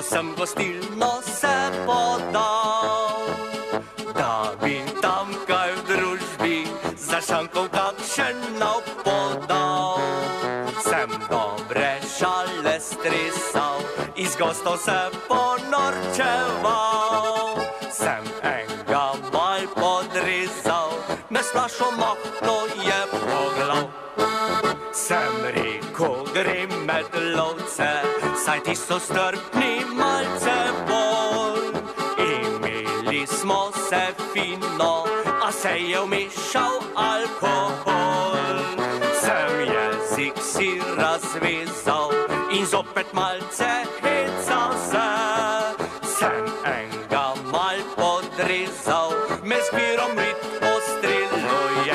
sem gostilno se podal, da bi tam kaj v družbi za šankov kakšen nauk podal. Sem dobre šale stresal, iz gostov se ponorčeval. Sem enega mal podrezal, me sprašo mahno je poglav. Sem rekel, grem med lovce, saj ti so strpni malce bolj. Imeli smo se fino, a se je vmešal alkohol. Sem jezik si razvezal in zopet malce hecal se. Sem enega mal podrezal, me z pirom rit postreluje.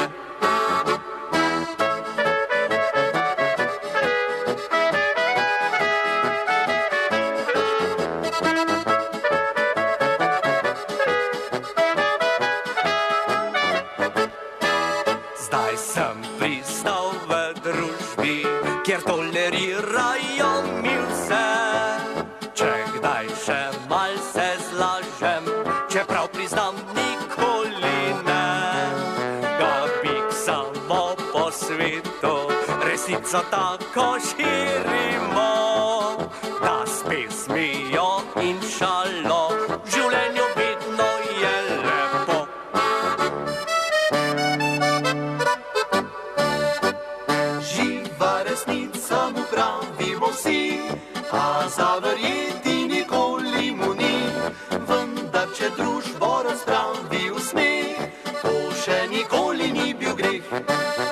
Zdaj sem pristal v družbi, kjer tolerirajo mi vse. Če kdaj še malce zlažem, čeprav priznam nikoli ne. Ga piksamo po svetu, resnico tako širimo, da s pesmijo in šalo v življenju vedno je lepo. Živa resnica mu pravimo vsi, a zaverjeti nikoli mu ni. Vendar če družbo razpravi v smeh, to še nikoli ni bil greh.